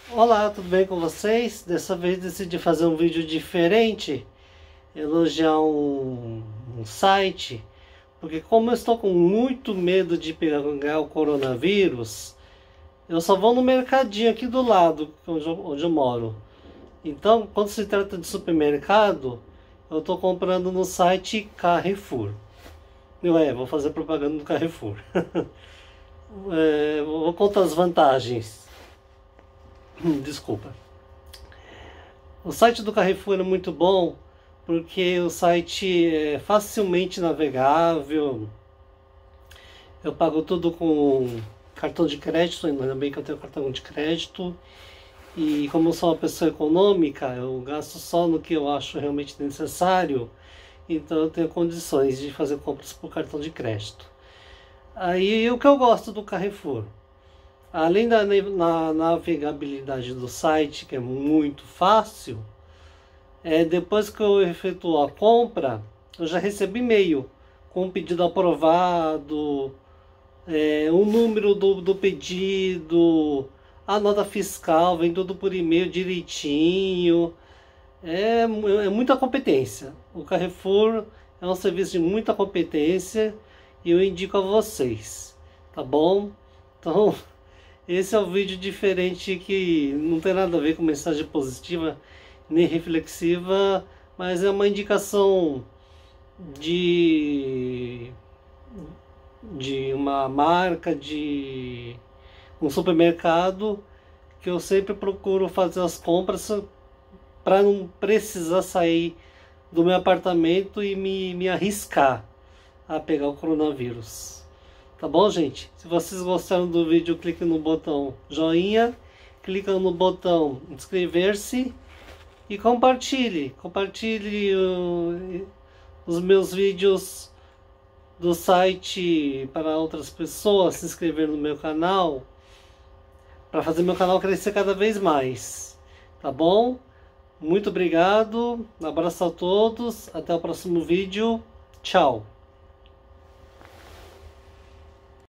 Olá, tudo bem com vocês? Dessa vez decidi fazer um vídeo diferente, elogiar um site, porque como eu estou com muito medo de pegar o coronavírus, eu só vou no mercadinho aqui do lado, onde eu moro. Então, quando se trata de supermercado, eu estou comprando no site Carrefour. Vou fazer propaganda do Carrefour. Vou contar as vantagens. Desculpa. O site do Carrefour é muito bom porque o site é facilmente navegável. Eu pago tudo com cartão de crédito, ainda bem que eu tenho cartão de crédito. E como eu sou uma pessoa econômica, eu gasto só no que eu acho realmente necessário. Então eu tenho condições de fazer compras por cartão de crédito. Aí o que eu gosto do Carrefour? Além da navegabilidade do site, que é muito fácil, depois que eu efetuo a compra, eu já recebo e-mail com o pedido aprovado, o número do pedido, a nota fiscal, vem tudo por e-mail direitinho. É muita competência. O Carrefour é um serviço de muita competência e eu indico a vocês, tá bom? Então, esse é um vídeo diferente que não tem nada a ver com mensagem positiva nem reflexiva, mas é uma indicação de uma marca, de um supermercado que eu sempre procuro fazer as compras para não precisar sair do meu apartamento e me arriscar a pegar o coronavírus. Tá bom, gente? Se vocês gostaram do vídeo, clique no botão joinha, clica no botão inscrever-se e compartilhe. Compartilhe os meus vídeos do site para outras pessoas, se inscrever no meu canal, para fazer meu canal crescer cada vez mais. Tá bom? Muito obrigado, um abraço a todos, até o próximo vídeo, tchau!